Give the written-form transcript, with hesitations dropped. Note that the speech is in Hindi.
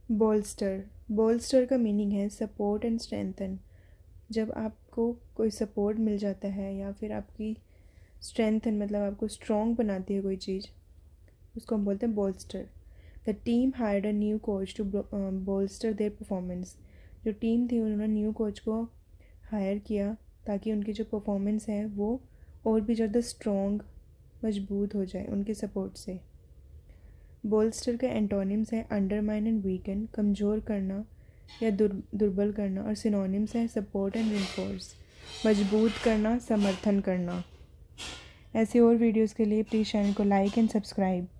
बोल्स्टर। बोल्स्टर का मीनिंग है सपोर्ट एंड स्ट्रेंथन। जब आपको कोई सपोर्ट मिल जाता है या फिर आपकी स्ट्रेंथन मतलब आपको स्ट्रॉन्ग बनाती है कोई चीज़, उसको हम बोलते हैं bolster. The team hired a new coach to bolster their performance. जो टीम थी उन्होंने न्यू कोच को हायर किया ताकि उनकी जो परफॉर्मेंस है वो और भी ज़्यादा स्ट्रॉन्ग मजबूत हो जाए उनके सपोर्ट से। बोल्स्टर के एंटोनिम्स हैं अंडरमाइन एंड वीकन, कमज़ोर करना या दुर्बल करना, और सिनोनिम्स हैं सपोर्ट एंड रिनफोर्स, मजबूत करना, समर्थन करना। ऐसे और वीडियोस के लिए प्लीज़ चैनल को लाइक एंड सब्सक्राइब।